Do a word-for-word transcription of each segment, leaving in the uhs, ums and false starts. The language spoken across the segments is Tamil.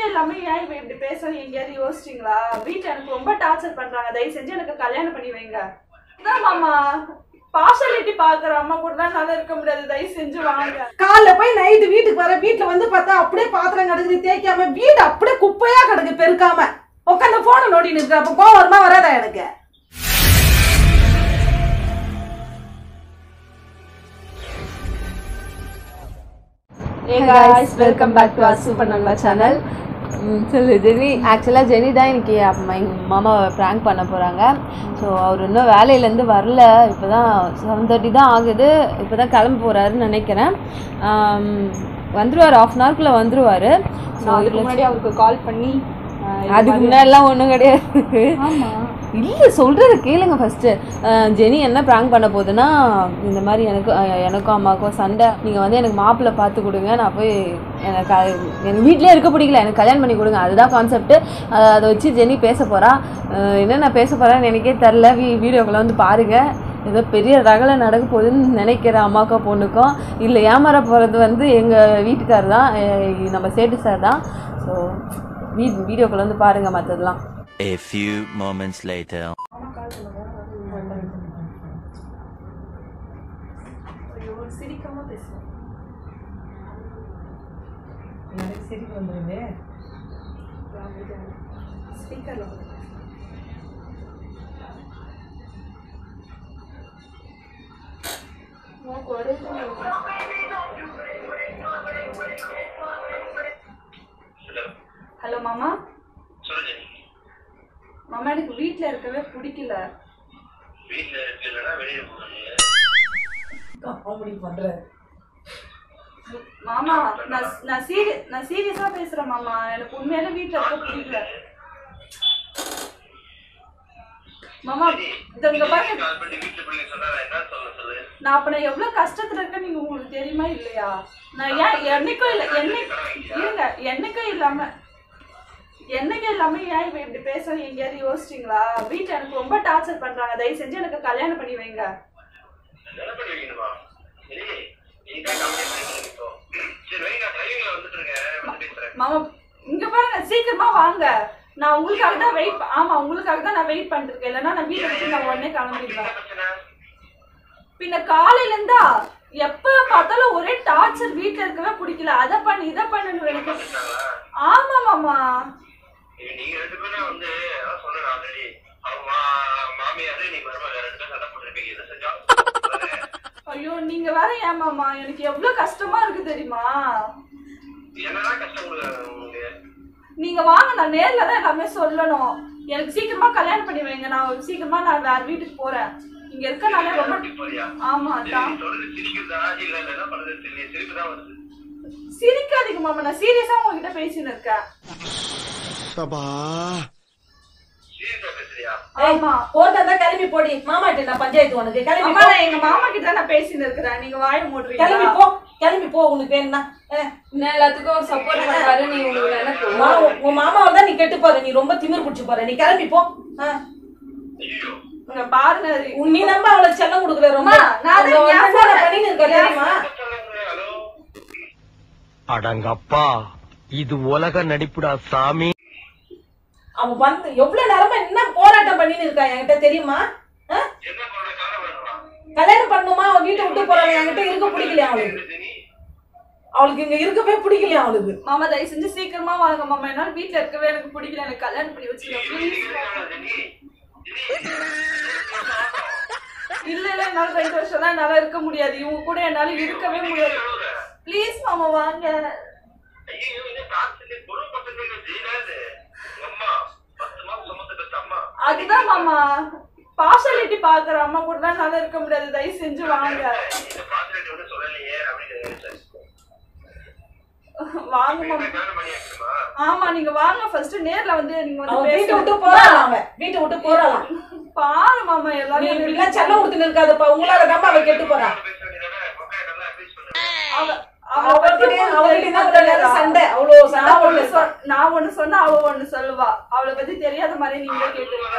என்னைக்கே இல்லாம ஏன் இவ இப்படி பேசுறது எங்கேயாவது யோசிச்சிங்களா? வீட்டுல எனக்கு ரொம்ப டார்ச்சர் பண்றாங்க. தயவு செஞ்சு எனக்கு கல்யாணம் பண்ணி வைங்க. அதான் மாமா பார்ஷாலிட்டி பாக்குற அம்மா கூட தான் நல்லா இருக்க முடியாது. தயவு செஞ்சு வாங்க. காலைல போய் நைட்டு வீட்டுக்கு வர, வீட்டுல வந்து பார்த்தா அப்படியே பாத்திரம் கிடக்குது தேய்க்காம, வீடு அப்படியே குப்பையா கிடக்கு பெருக்காம, உட்காந்து போன நோட்டின்னு இருக்க. அப்ப கோவம் வருமா வராதா எனக்கு? Hey guys, welcome back to our Super Nalva channel. சொல்லு ஜெனி. ஆக்சுவலாக ஜெனி தான் இன்னைக்கு எங்கள் மாமாவை ப்ராங்க் பண்ண போகிறாங்க. ஸோ அவர் இன்னும் வேலையிலேருந்து வரல. இப்போ தான் செவன் தேர்ட்டி தான் ஆகுது. இப்போ தான் கிளம்ப போகிறாருன்னு நினைக்கிறேன். வந்துடுவார், ஆஃப் அன் ஹவர்க்குள்ளே வந்துடுவார். ஸோ அதுக்கு முன்னாடி அவருக்கு கால் பண்ணி, அதுக்கு முன்னாடிலாம் ஒன்றும் கிடையாது. இல்லை சொல்கிறது கேளுங்க ஃபஸ்ட்டு. ஜெனி என்ன ப்ராங்க் பண்ண போகுதுன்னா, இந்த மாதிரி எனக்கு எனக்கும் அம்மாவுக்கும் சண்டை, நீங்கள் வந்து எனக்கு மாப்பிள்ளை பார்த்து கொடுங்க, நான் போய் எனக்கு எனக்கு வீட்டிலே இருக்க பிடிக்கல, எனக்கு கல்யாணம் பண்ணி கொடுங்க, அதுதான் கான்செப்ட்டு. அதை வச்சு ஜெனி பேச போகிறா. என்னென்ன பேச போகிறான்னு எனக்கே தெரில. வீ வீடியோக்குள்ளே வந்து பாருங்கள். ஏதோ பெரிய ரகலை நடக்க போகுதுன்னு நினைக்கிறேன் அம்மாவுக்கும் பொண்ணுக்கும். இல்லை ஏமாற போகிறது வந்து எங்கள் வீட்டுக்கார் தான், நம்ம சேட்டு சார் தான். ஸோ வீ வீடியோக்குள்ளே வந்து பாருங்கள் மற்றதெல்லாம். A few moments later. சிரிக்காம பேசுறேன். எனக்கு சிரிக்க வந்துருங்க. ஸ்பீக்கர்ல ஹலோ மாமா. மாமா எனக்கு வீட்ல இருக்கவே பிடிக்கல. வீட்ல இருக்கலனா வெளிய போறீங்க. காமெடி பண்ற. மாமா நான் நான் சீரியஸ் நான் சீரியஸா பேசுறேன் மாமா. எனக்கு உண்மையிலே வீட்ல இருக்க பிடிக்கல. மாமா இங்க பாருங்க. கால் பண்ணி வீட்ல போய் சொன்னா என்ன சொல்ல சொல்லு. நான் அப்ப நான் எவ்வளவு கஷ்டத்துல இருக்கேன் நீங்க உங்களுக்கு தெரியுமா இல்லையா? நான் ஏன் என்னைக்கும் இல்ல என்னைக்கு இல்ல என்னைக்கும் இல்லாம என்னைக்கு இல்லாம ஏன் இவ இப்படி பேசுறது எங்கேயாவது யோசிச்சிங்களா? வீட்டுல எனக்கு ரொம்ப டார்ச்சர் பண்றாங்க. தயவு செஞ்சு எனக்கு கல்யாணம் பண்ணி வைங்க. கல்யாணம் பண்ணி வைக்கணுமா? சரி நீ தான் கம்ப்ளீட் பண்ணிட்டு போ. சரி வை, நான் டிரைவிங்ல வந்துட்டு இருக்கேன், வந்து பேசுறேன். மாமா இங்க பாருங்க, சீக்கிரமா வாங்க. நான் உங்களுக்காக தான் வெயிட் ஆமா உங்களுக்காக தான் நான் வெயிட் பண்ணிட்டு இருக்கேன். இல்லைன்னா நான் வீட்டை விட்டு நான் உடனே கிளம்பிடுவேன். பின்ன காலையில இருந்தா எப்ப பார்த்தாலும் ஒரே டார்ச்சர். வீட்டுல இருக்கவே பிடிக்கல. அதை பண்ணு இதை பண்ணு எனக்கு. ஆமா மாமா. நீங்க ரெண்டு பேரும் வந்து அதான் சொன்னேன் ஆல்ரெடி. அவங்க மாமியாரு நீ மருமக ரெண்டு பேரும் சண்டை போட்டுருப்பீங்க. இதை செஞ்சா ஐயோ நீங்க வேற ஏன் மாமா, எனக்கு எவ்வளவு கஷ்டமா இருக்கு தெரியுமா? என்னதான் கஷ்டம் உங்களுக்கு? நீங்க வாங்க, நான் நேர்ல தான் எல்லாமே சொல்லணும். எனக்கு சீக்கிரமா கல்யாணம் பண்ணி வைங்க. நான் சீக்கிரமா நான் வேற வீட்டுக்கு போறேன். இங்க இருக்கனால ரொம்ப ஆமா தான் சிரிக்குதா இல்ல என்ன பண்றது தெரியல. சிரிப்பு தான் வருது. சிரிக்காதீங்க மாமா, நான் சீரியஸா உங்ககிட்ட பேசின்னு இருக்கேன். சபா சீரியஸா பேசுறியா? ஆமா போறதா கிளம்பி போடி. மாமா கிட்ட நான் பஞ்சாயத்து உனக்கு. கிளம்பி அம்மா நான் எங்க மாமா கிட்ட நான் பேசின்னு இருக்கேன். நீங்க வாய மூடுறீங்க. கிளம்பி போ, கிளம்பி போ. உனக்கு வேணும்னா நான் எல்லாத்துக்கும் சப்போர்ட் பண்ணுவாரு. நீ உங்களுக்கு என்ன உன் மாமாவை தான் நீ கெட்டு போற. நீ ரொம்ப திமிர் பிடிச்சு போற. நீ கிளம்பி போ. இங்க பாருங்க, நீ நம்ம அவளுக்கு செல்லம் கொடுக்குற. ரொம்ப நான் பண்ணின்னு இருக்க தெரியுமா? அடங்கப்பா, இது உலக நடிப்புடா சாமி. அவன் வந்து எவ்வளவு நேரமா என்ன போராட்டம் பண்ணின்னு இருக்கா என்கிட்ட தெரியுமா? கல்யாணம் பண்ணுமா? அவன் வீட்டை விட்டு போறாங்க. என்கிட்ட இருக்க பிடிக்கலையா அவளுக்கு? அவளுக்கு இங்க இருக்கவே பிடிக்கலையா அவளுக்கு? மாமா தயவு செஞ்சு சீக்கிரமா வாங்க மாமா. என்னால வீட்டுல இருக்கவே எனக்கு பிடிக்கல. எனக்கு கல்யாணம் பண்ணி வச்சுக்கோங்க. இல்ல இல்ல என்னால ரெண்டு வருஷம் தான் என்னால இருக்க முடியாது. இவங்க கூட என்னால இருக்கவே முடியாது. ப்ளீஸ் மாமா வாங்க. அதுதான் மாமா பார்ஷாலிட்டி பாக்குற அம்மா கூட தான் என்னால இருக்க முடியாது. தயவு செஞ்சு வாங்க வாங்க மாமா. ஆமா நீங்க வாங்க ஃபர்ஸ்ட். நேர்ல வந்து நீங்க வந்து வீட்டை விட்டு போறாளாம். வீட்டை விட்டு போறாளாம். பாரு மாமா எல்லாரும் எல்லாம் செல்லம் கொடுத்துன்னு இருக்காதுப்பா. உங்களால தான் அவ கெட்டு போறா. சண்டை அவ்வளவு நான் ஒண்ணு சொன்னா அவ ஒண்ணு சொல்லுவா. அவளை பத்தி தெரியாத மாதிரி நீங்களே கேட்டுருங்க.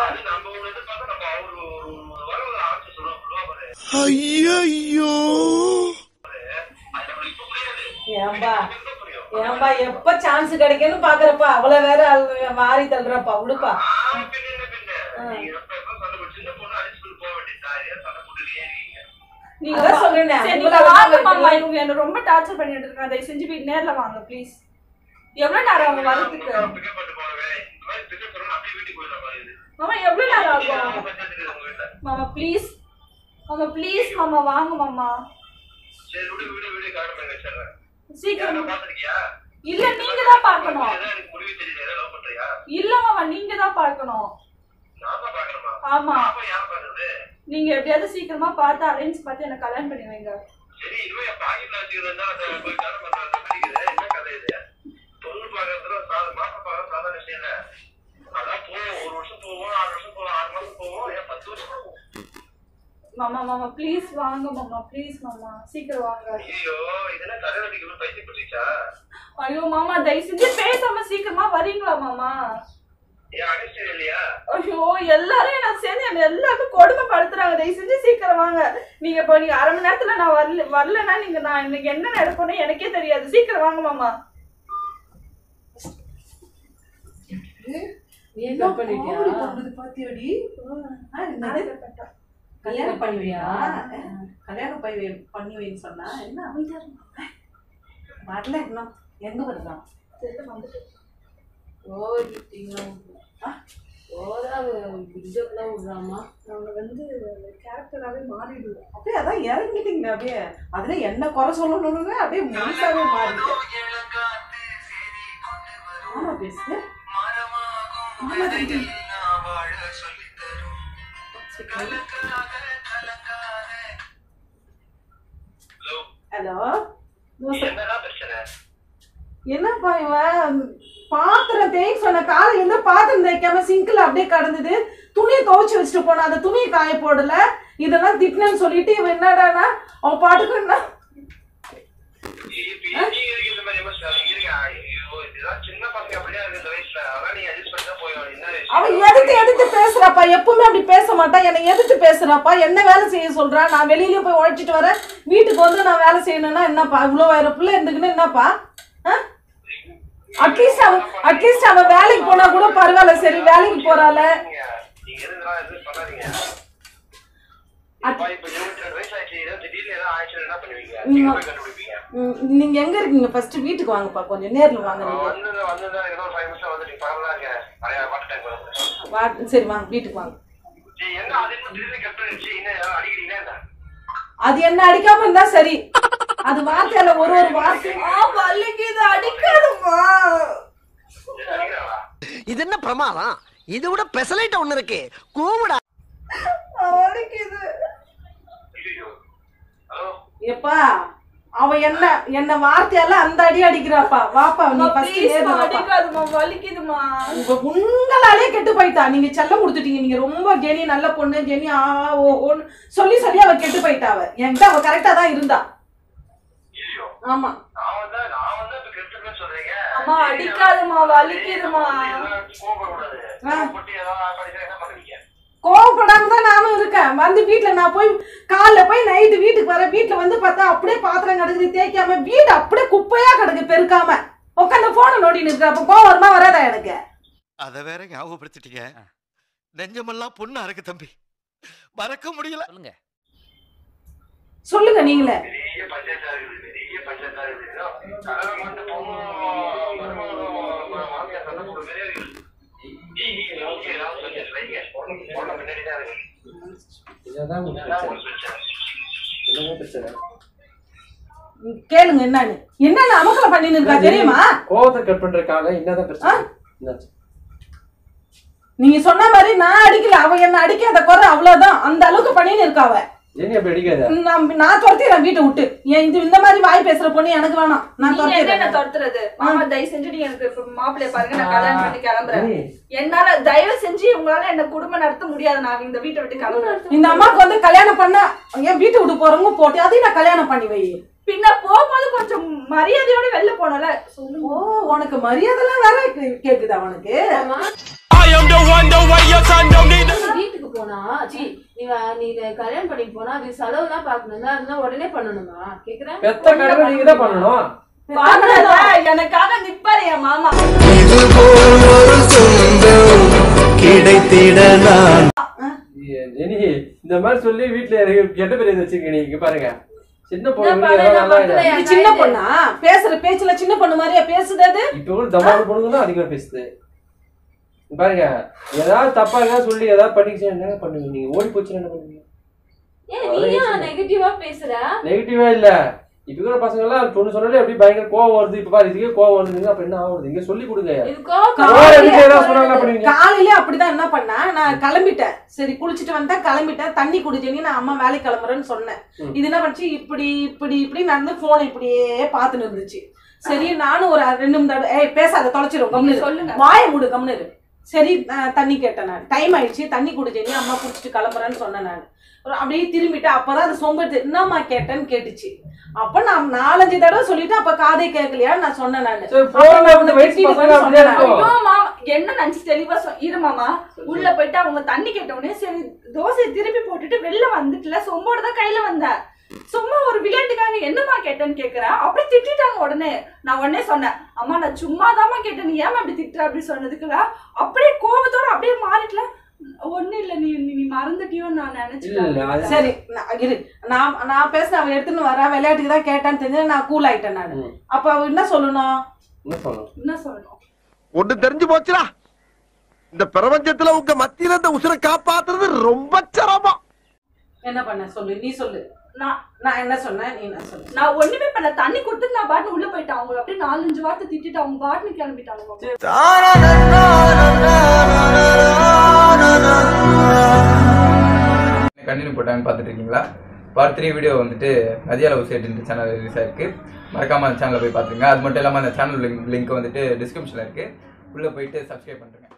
ஐயோ ஏம்பா முடியும். ஏன்பா எப்ப சான்ஸ் கிடைக்குன்னு பாக்குறப்பா அவ்வளவு வேற மாறி தள்ளுறப்பா விடுப்பா. பின்ன என்ன பின்ன நீங்க எப்ப எப்ப சண்டை சின்ன பொண்ணு அடிச்சுட்டு போக வேண்டியதா? ஏன் சண்டை போட்டுலயே இருக்கீங்க? நீங்க அதான் சொல்றேனே, சரி, உங்களை நீங்க வாங்க வந்து மாமா, இவங்க என்ன ரொம்ப டார்ச்சர் பண்ணிட்டு இருக்காங்க. தயவு செஞ்சு வீட்டு நேர்ல வாங்க ப்ளீஸ். எவ்வளவு நேரம் அவங்க வரதுக்கு? பிக்கப் பண்ணிட்டு போறவே இந்த மாதிரி பிக்கப் பண்ணா அப்படியே வீட்டுக்கு போயிடலாம் பாருங்க. மாமா எவ்வளவு நேரம் ஆகும்? உங்க வீட்டுல மாமா ப்ளீஸ், மாமா ப்ளீஸ் மாமா வாங்க மாமா. சரி விடு விடு விடு காரணம் பண்ணி வச்சிடுறேன். சீக்கிரம். யாரை பாத்துருக்கியா? இல்ல நீங்க தான் பார்க்கணும். எனக்கு முடிவு தெரியல. ஏதோ லவ் பண்றியா? இல்ல மாமா நீங்க தான் பார்க்கணும். நான் தான் பார்க்கணுமா? ஆமா. அப்ப யார் பார்க்கறது? நீங்க எப்படியாவது சீக்கிரமா பார்த்து அரேஞ்ச் பார்த்து எனக்கு கல்யாணம் பண்ணி வைங்க. சரி இனிமே பாக்கெட்ல வச்சுக்கிறதா அதை போய் கல்யாணம் பண்றது படிக்குது. என்ன கதை இது? பொண்ணு பார்க்கறதுல சாத மாசம் பார்க்க சாதாரண விஷயம் இல்ல. அதான் போவோம், ஒரு வருஷம் போவோம், ஆறு வருஷம் போவோம், ஆறு மாசம் போவோம், ஏன் பத்து வருஷம் போவோம். மாமா மாமா ப்ளீஸ் வாங்க மாமா, ப்ளீஸ் மாமா சீக்கிரம் வாங்க. ஐயோ இதெல்லாம் கல்யாணத்துக்கு பைத்தியம் பிடிச்சா? ஐயோ மாமா தயவு செஞ்சு பேசாம சீக்கிரமா வரீங்களா மாமா? ஏன் அடிச்சு இல்லையா? ஐயோ எல்லாரும் என்ன சேர்ந்து என்ன எல்லாருக்கும் கொடுமைப்படுத்துறாங்க. தயவு செஞ்சு சீக்கிரம் வாங்க. நீங்க இப்போ நீங்க அரை மணி நேரத்துல நான் வரல வரலன்னா நீங்க நான் இன்னைக்கு என்ன நடக்கும்னு எனக்கே தெரியாது. சீக்கிரம் வாங்க மாமா. என்ன பண்ணிட்டியா? பாத்தியோடி கல்யாணம் பண்ணுவியா? கல்யாணம் பண்ணி பண்ணுவேன்னு சொன்னா என்ன அமைதியா இருந்தா வரல. இன்னும் எங்க வருதான்? அப்படியே அதான் இறங்கிட்டீங்க. அப்படியே அதுல என்ன குறை சொல்லணும்னு அப்படியே முழுசாவே மாறிட்டு. ஆமா பேசு. ஹலோ என்னடா பிரச்சனை? என்னப்பா இவன் பாத்திரம் தேய்க்க சொன்ன காலையில இருந்து பாத்திரம் தேய்க்காம சிங்க்ல அப்படியே கடந்தது. துணியை துவைச்சு வச்சுட்டு போனா அந்த துணியை காய போடல. இதெல்லாம் திட்டினு சொல்லிட்டு இவன் என்னடானா அவன் பாட்டுக்கு என்ன அவன் எதிர்த்து எதிர்த்து பேசுறாப்பா. எப்பவுமே அப்படி பேச மாட்டான். என்னை எதிர்த்து பேசுறாப்பா. என்ன வேலை செய்ய சொல்றா? நான் வெளியிலயே போய் உழைச்சிட்டு வரேன், வீட்டுக்கு வந்து நான் வேலை செய்யணும்னா என்னப்பா? இவ்வளவு ஆயிரம் பிள்ளை இருந்துக்குன்னு என்னப்பா? அட்லீஸ்ட் அவன் அட்லீஸ்ட் அவன் வேலைக்கு போனா கூட பரவாயில்ல. சரி வேலைக்கு போறாள. நீங்க எங்க இருக்கீங்க? ஃபர்ஸ்ட் வீட்டுக்கு வாங்கப்பா. கொஞ்சம் நேர்ல வாங்க. சரி வாங்க வீட்டுக்கு வாங்க. அது என்ன அடிக்காம இருந்தா சரி. அது வார்த்தையில ஒரு ஒரு வார்த்தை அடிக்காதுமா. இது என்ன பிரமாதம்? இது விட பெசலைட் ஒண்ணு இருக்கு. கூவுடா. எப்பா அவ என்ன என்ன வார்த்தையால அந்த அடி அடிக்கிறாப்பா. வாப்பா நீ ஃபர்ஸ்ட் நேர்ல வாப்பா. அடிக்காதுமா, வலிக்குதுமா. உங்களாலே கெட்டு போயிட்டா. நீங்க செல்லம் கொடுத்துட்டீங்க. நீங்க ரொம்ப ஜெனி நல்ல பொண்ணு ஜெனி ஆ ஓன்னு சொல்லி சொல்லி அவ கெட்டு போயிட்டா. அவ என்கிட்ட அவ கரெக்டா தான் இருந்தா. ஆமா அம்மா அடிக்காதுமா, வலிக்குதுமா. கோவப்படாம தான் நானும் இருக்கேன். வந்து வீட்டுல நான் போய் காலைல போய் நைட்டு வீட்டுக்கு வர வீட்டுல வந்து பார்த்தா அப்படியே பாத்திரம் கிடக்குது தேய்க்காம. வீடு அப்படியே குப்பையா கிடக்கு பெருக்காம. உட்காந்து போன நோட்டின்னு இருக்கிற. அப்ப கோவம் வருமா வராதா எனக்கு? அத வேற ஞாபகப்படுத்திட்டீங்க. நெஞ்சமெல்லாம் பொண்ணா இருக்கு தம்பி, மறக்க முடியல. சொல்லுங்க சொல்லுங்க நீங்களே. கேளுங்க என்னன்னு என்னன்னு அமக்கல பண்ணின்னு இருக்கா தெரியுமா? கோவத்தை கட் பண்றதுக்காக என்னதான் பிரச்சனை? நீங்க சொன்ன மாதிரி நான் அடிக்கல. அவ என்ன அடிக்காத குறை அவ்வளவுதான். அந்த அளவுக்கு பண்ணின்னு இருக்கா அவ. ஜெனி அப்படி அடிக்காத. நான் நான் துரத்திடுறேன் வீட்டை விட்டு. ஏன் இது இந்த மாதிரி வாய் பேசுற பொண்ணு எனக்கு வேணாம். நான் துரத்திடுறேன். என்ன துரத்துறது? மாமா தயவு செஞ்சு நீங்க எனக்கு மாப்பிள்ளைய பாருங்க, நான் கல்யாணம் பண்ணி கிளம்புறேன். என்னால தயவு செஞ்சு உங்களால என்ன குடும்பம் நடத்த முடியாது. நான் இந்த வீட்டை விட்டு கிளம்புறேன். இந்த அம்மாக்கு வந்து கல்யாணம் பண்ண ஏன் வீட்டை விட்டு போறவங்க போட்டு அதையும் நான் கல்யாணம் பண்ணி வை. பின்ன போகும்போது கொஞ்சம் மரியாதையோட வெளில போனல. ஓ உனக்கு மரியாதை எல்லாம் வேற கேக்குதா உனக்கு? வீட்டுக்கு போனா சி நீ நீ கல்யாணம் பண்ணி போனா அது செலவுலாம் பாக்கணும்னா அதெல்லாம் உடனே பண்ணணுமா கேக்குறேன்? பெத்த கடமை நீங்க தான் பண்ணணும். பாக்குறதா எனக்காக நிப்பாரு என் மாமா. ஜெனி இந்த மாதிரி சொல்லி வீட்டுல கெட்ட பேர் வச்சிருக்கீங்க. இங்க பாருங்க சின்ன பொண்ணு இது சின்ன பொண்ணா பேசுற பேச்சுல சின்ன பொண்ணு மாதிரியா பேசுது? அது இப்ப கூட தமால் பொண்ணுங்க தான் அதிகமா பேசுது. பாருங்க ஏதாவது தப்பா ஏதாவது சொல்லி ஏதாவது பண்ணிக்கிச்சு என்ன பண்ணுவீங்க? நீங்க ஓடி போச்சு என்ன பண்ணுவீங்க? நெகட்டிவா பேசுற? நெகட்டிவா இல்ல. இப்ப இருக்கிற பசங்க எல்லாம் பொண்ணு சொன்னாலே அப்படியே பயங்கர கோவம் வருது. இப்ப பாரு இதுக்கே கோவம் வருதுங்க. அப்ப என்ன ஆகுது? இங்க சொல்லி கொடுங்க. காலையில அப்படிதான் என்ன பண்ணா, நான் கிளம்பிட்டேன். சரி குளிச்சுட்டு வந்தா கிளம்பிட்டேன். தண்ணி குடிச்சேன்னு நான் அம்மா வேலைக்கு கிளம்புறேன்னு சொன்னேன். இது என்ன பண்ணுச்சு, இப்படி இப்படி இப்படி நடந்து போன் இப்படியே பாத்துன்னு இருந்துச்சு. சரி நானும் ஒரு ரெண்டு மூணு தடவை ஏய் பேசாத தொலைச்சிரும் கம்னு சொல்லுங்க, வாயை மூடு கம்னு. சரி தண்ணி கேட்டேன். நான் டைம் ஆயிடுச்சு தண்ணி குடிச்சேன்னு அம்மா குடிச்சிட்டு கிளம்புறேன்னு சொன்னேன். நான் அப்படியே திரும்பிட்டு அப்பதான் அது சோம்பேறி என்னம்மா கேட்டேன்னு கேட்டுச்சு. அப்ப நான் நாலஞ்சு தடவை சொல்லிட்டு அப்ப காதே கேட்கலையா நான் சொன்னேன். நானு என்ன நினைச்சு தெளிவா இரு மாமா. உள்ள போயிட்டு அவங்க தண்ணி கேட்ட உடனே சரி தோசையை திருப்பி போட்டுட்டு வெளில வந்துட்டுல சொம்போட தான் கையில வந்தேன். சும்மா ஒரு விளையாட்டுக்காக என்னமா கேட்டேன்னு கேக்குறேன். அப்படியே திட்டாங்க. உடனே நான் உடனே சொன்னேன், அம்மா நான் சும்மாதாமா கேட்டேன், நீ ஏமா அப்படி திட்டுற அப்படி சொன்னதுக்குல அப்படியே கோபத்தோட அப்படியே மாறிக்கல. ஒண்ணு இல்ல நீ நீ மறந்துட்டியோ நான் நினைச்சேன். சரி இரு நான் நான் பேச அவ எடுத்துன்னு வர விளையாட்டுக்கு தான் கேட்டான்னு தெரிஞ்சு நான் கூல் ஆயிட்டேன். நான் அப்ப அவ என்ன சொல்லணும் என்ன சொல்லணும் ஒண்ணு தெரிஞ்சு போச்சுடா. இந்த பிரபஞ்சத்துல உங்க மத்தியில இந்த உசுரை காப்பாத்துறது ரொம்ப சிரமம். என்ன பண்ண சொல்லு, நீ சொல்லு. நான் நான் என்ன சொன்னேன் நீ என்ன சொல்லு. நான் ஒண்ணுமே பண்ண தண்ணி கொடுத்து நான் பாட்டு உள்ள போயிட்டேன். அவங்க அப்படியே நாலஞ்சு வார்த்தை திட்டிட்டு அவங்க பாட்டுன்னு கிளம்பிட்டாங்க. கண்டினியூ போட்டாங்கன்னு பார்த்துட்டு இருக்கீங்களா? பார்ட் த்ரீ வீடியோ வந்துட்டு நதியால வெப்சைட் இந்த சேனல் ரிலீஸ் ஆயிருக்கு. மறக்காம அந்த சேனலை போய் பார்த்துருங்க. அது மட்டும் இல்லாமல் அந்த சேனல் லிங்க் லிங்க் வந்துட்டு டிஸ்கிரிப்ஷனில் இருக்குது. உள்ளே போயிட்டு சப்ஸ்கிரைப் பண்ணுறேங்க.